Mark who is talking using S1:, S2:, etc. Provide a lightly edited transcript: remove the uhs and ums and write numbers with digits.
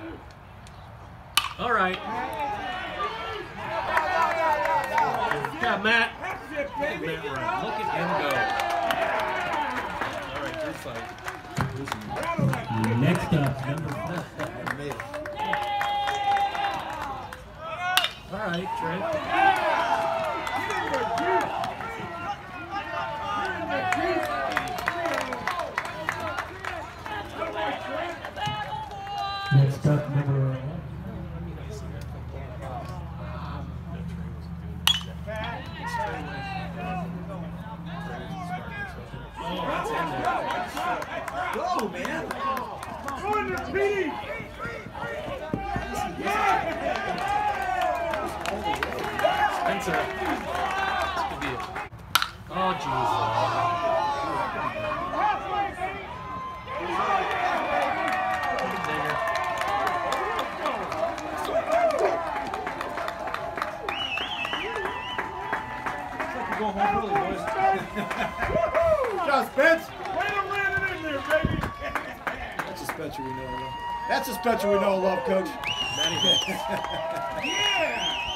S1: All right. Yeah, Matt. Look at Matt Ryan. Look at him go. All right, good fight.
S2: Next up, number
S1: 4. All right, Trent.
S2: Next up, number 11.
S3: Go, man!
S4: Go in there, Petey!
S1: Spencer. Oh, jeez.
S3: Go home early, boys. John Spence!
S4: Way to land it in there, baby!
S3: That's a Spencer we know and love. That's a Spencer we know and love, Coach.
S1: Matty.
S4: Yeah!